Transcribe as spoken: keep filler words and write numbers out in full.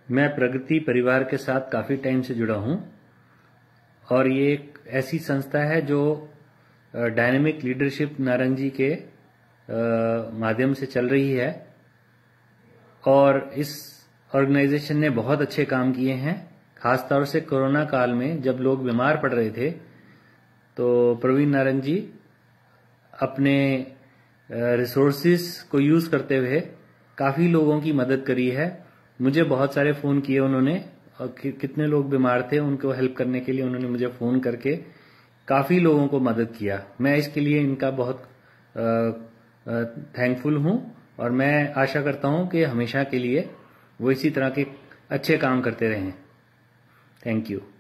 मैं प्रगति परिवार के साथ काफ़ी टाइम से जुड़ा हूं और ये एक ऐसी संस्था है जो डायनेमिक लीडरशिप नारंगी के माध्यम से चल रही है और इस ऑर्गेनाइजेशन ने बहुत अच्छे काम किए हैं। खासतौर से कोरोना काल में जब लोग बीमार पड़ रहे थे तो प्रवीण नारंगी अपने रिसोर्सेज को यूज करते हुए काफी लोगों की मदद करी है। मुझे बहुत सारे फोन किए उन्होंने और कि, कितने लोग बीमार थे उनको हेल्प करने के लिए उन्होंने मुझे फोन करके काफी लोगों को मदद किया। मैं इसके लिए इनका बहुत थैंकफुल हूं और मैं आशा करता हूं कि हमेशा के लिए वो इसी तरह के अच्छे काम करते रहें। Thank you.